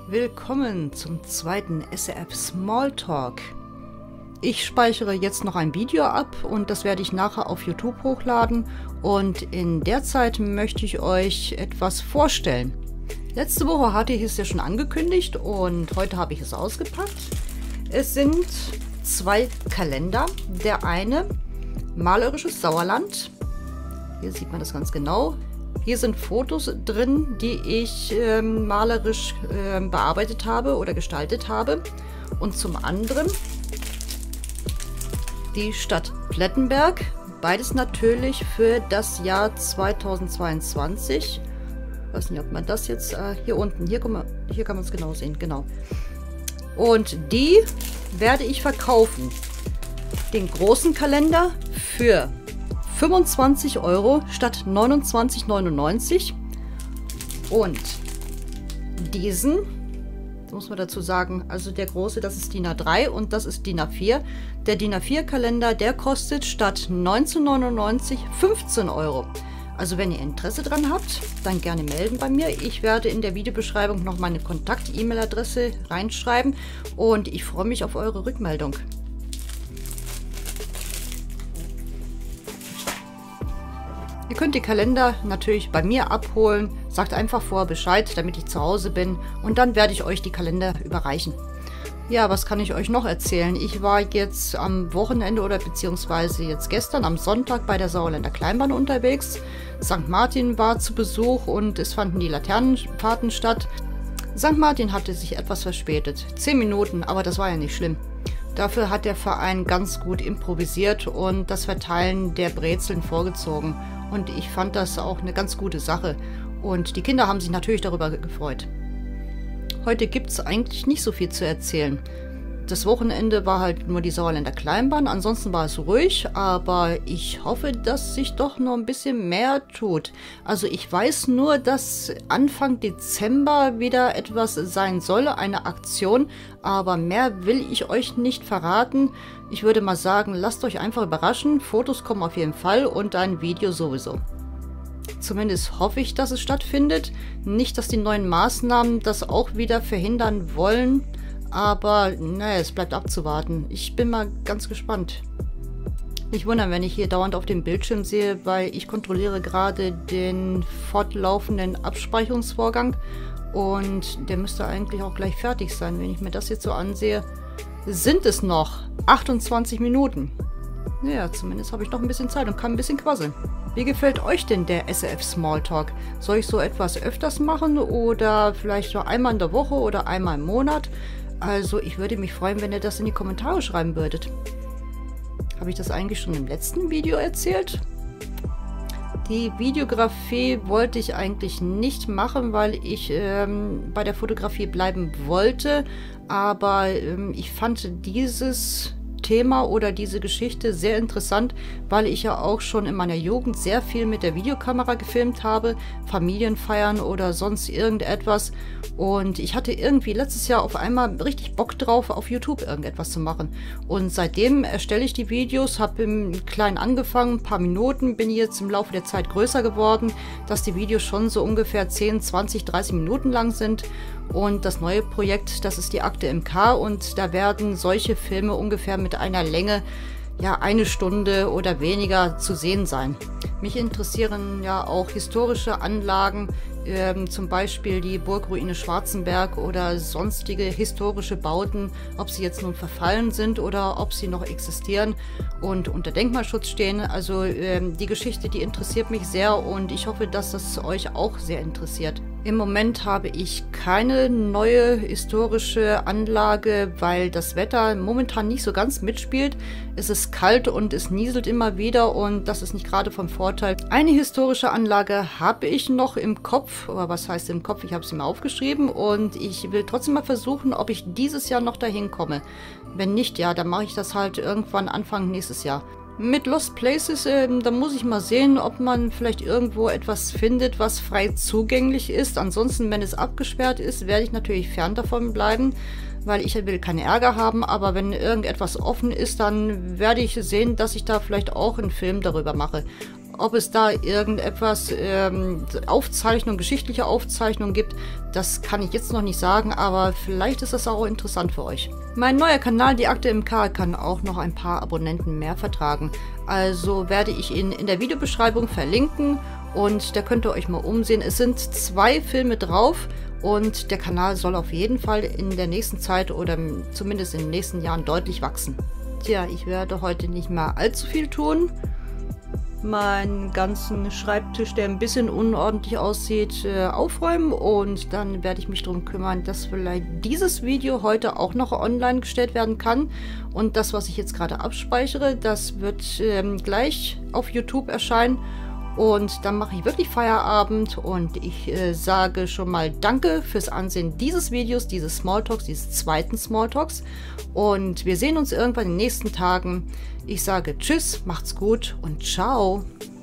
Willkommen zum zweiten SRF Smalltalk. Ich speichere jetzt noch ein Video ab und das werde ich nachher auf YouTube hochladen. Und in der Zeit möchte ich euch etwas vorstellen. Letzte Woche hatte ich es ja schon angekündigt und heute habe ich es ausgepackt. Es sind zwei Kalender. Der eine, Malerisches Sauerland. Hier sieht man das ganz genau. Hier sind Fotos drin, die ich malerisch bearbeitet habe oder gestaltet habe. Und zum anderen die Stadt Plettenberg. Beides natürlich für das Jahr 2022. Ich weiß nicht, ob man das jetzt hier unten, hier kann man es genau sehen, genau. Und die werde ich verkaufen. Den großen Kalender für 25 € statt 29,99 und diesen, muss man dazu sagen, also der große, das ist DIN A3 und das ist DIN A4. Der DIN A4 Kalender, der kostet statt 19,99 15 €. Also wenn ihr Interesse dran habt, dann gerne melden bei mir. Ich werde in der Videobeschreibung noch meine Kontakt-E-Mail-Adresse reinschreiben und ich freue mich auf eure Rückmeldung. Ihr könnt die Kalender natürlich bei mir abholen. Sagt einfach vorher Bescheid, damit ich zu Hause bin. Und dann werde ich euch die Kalender überreichen. Ja, was kann ich euch noch erzählen? Ich war jetzt am Wochenende oder beziehungsweise jetzt gestern am Sonntag bei der Sauerländer Kleinbahn unterwegs. St. Martin war zu Besuch und es fanden die Laternenfahrten statt. St. Martin hatte sich etwas verspätet. 10 Minuten, aber das war ja nicht schlimm. Dafür hat der Verein ganz gut improvisiert und das Verteilen der Brezeln vorgezogen. Und ich fand das auch eine ganz gute Sache. Und die Kinder haben sich natürlich darüber gefreut. Heute gibt es eigentlich nicht so viel zu erzählen. Das Wochenende war halt nur die Sauerländer Kleinbahn. Ansonsten war es ruhig, aber ich hoffe, dass sich doch noch ein bisschen mehr tut. Also ich weiß nur, dass Anfang Dezember wieder etwas sein soll, eine Aktion. Aber mehr will ich euch nicht verraten. Ich würde mal sagen, lasst euch einfach überraschen. Fotos kommen auf jeden Fall und ein Video sowieso. Zumindest hoffe ich, dass es stattfindet. Nicht, dass die neuen Maßnahmen das auch wieder verhindern wollen. Aber naja, es bleibt abzuwarten. Ich bin mal ganz gespannt. Nicht wundern, wenn ich hier dauernd auf dem Bildschirm sehe, weil ich kontrolliere gerade den fortlaufenden Abspeicherungsvorgang. Und der müsste eigentlich auch gleich fertig sein. Wenn ich mir das jetzt so ansehe, sind es noch 28 Minuten. Ja, zumindest habe ich noch ein bisschen Zeit und kann ein bisschen quasseln. Wie gefällt euch denn der SRF Smalltalk? Soll ich so etwas öfters machen oder vielleicht nur einmal in der Woche oder einmal im Monat? Also ich würde mich freuen, wenn ihr das in die Kommentare schreiben würdet. Habe ich das eigentlich schon im letzten Video erzählt? Die Videografie wollte ich eigentlich nicht machen, weil ich bei der Fotografie bleiben wollte. Aber ich fand dieses Thema oder diese Geschichte sehr interessant, weil ich ja auch schon in meiner Jugend sehr viel mit der Videokamera gefilmt habe, Familienfeiern oder sonst irgendetwas. Und ich hatte irgendwie letztes Jahr auf einmal richtig Bock drauf, auf YouTube irgendetwas zu machen. Und seitdem erstelle ich die Videos, habe im Kleinen angefangen, ein paar Minuten, bin jetzt im Laufe der Zeit größer geworden, dass die Videos schon so ungefähr 10, 20, 30 Minuten lang sind. Und das neue Projekt, das ist die Akte MK und da werden solche Filme ungefähr mit einer Länge, ja, 1 Stunde oder weniger zu sehen sein. Mich interessieren ja auch historische Anlagen, zum Beispiel die Burgruine Schwarzenberg oder sonstige historische Bauten, ob sie jetzt nun verfallen sind oder ob sie noch existieren und unter Denkmalschutz stehen. Also die Geschichte, die interessiert mich sehr und ich hoffe, dass das euch auch sehr interessiert. Im Moment habe ich keine neue historische Anlage, weil das Wetter momentan nicht so ganz mitspielt. Es ist kalt und es nieselt immer wieder und das ist nicht gerade vom Vorteil. Eine historische Anlage habe ich noch im Kopf, oder was heißt im Kopf? Ich habe sie mir aufgeschrieben und ich will trotzdem mal versuchen, ob ich dieses Jahr noch dahin komme. Wenn nicht, ja, dann mache ich das halt irgendwann Anfang nächstes Jahr. Mit Lost Places, da muss ich mal sehen, ob man vielleicht irgendwo etwas findet, was frei zugänglich ist. Ansonsten, wenn es abgesperrt ist, werde ich natürlich fern davon bleiben, weil ich will keinen Ärger haben. Aber wenn irgendetwas offen ist, dann werde ich sehen, dass ich da vielleicht auch einen Film darüber mache. Ob es da irgendetwas, Aufzeichnung, geschichtliche Aufzeichnung gibt, das kann ich jetzt noch nicht sagen, aber vielleicht ist das auch interessant für euch. Mein neuer Kanal, die Akte MK, kann auch noch ein paar Abonnenten mehr vertragen. Also werde ich ihn in der Videobeschreibung verlinken und da könnt ihr euch mal umsehen. Es sind 2 Filme drauf und der Kanal soll auf jeden Fall in der nächsten Zeit oder zumindest in den nächsten Jahren deutlich wachsen. Tja, ich werde heute nicht mehr allzu viel tun. Meinen ganzen Schreibtisch, der ein bisschen unordentlich aussieht, aufräumen und dann werde ich mich darum kümmern, dass vielleicht dieses Video heute auch noch online gestellt werden kann. Und das, was ich jetzt gerade abspeichere, das wird gleich auf YouTube erscheinen. Und dann mache ich wirklich Feierabend und ich sage schon mal Danke fürs Ansehen dieses Videos, dieses Smalltalks, dieses zweiten Smalltalks. Und wir sehen uns irgendwann in den nächsten Tagen. Ich sage Tschüss, macht's gut und ciao.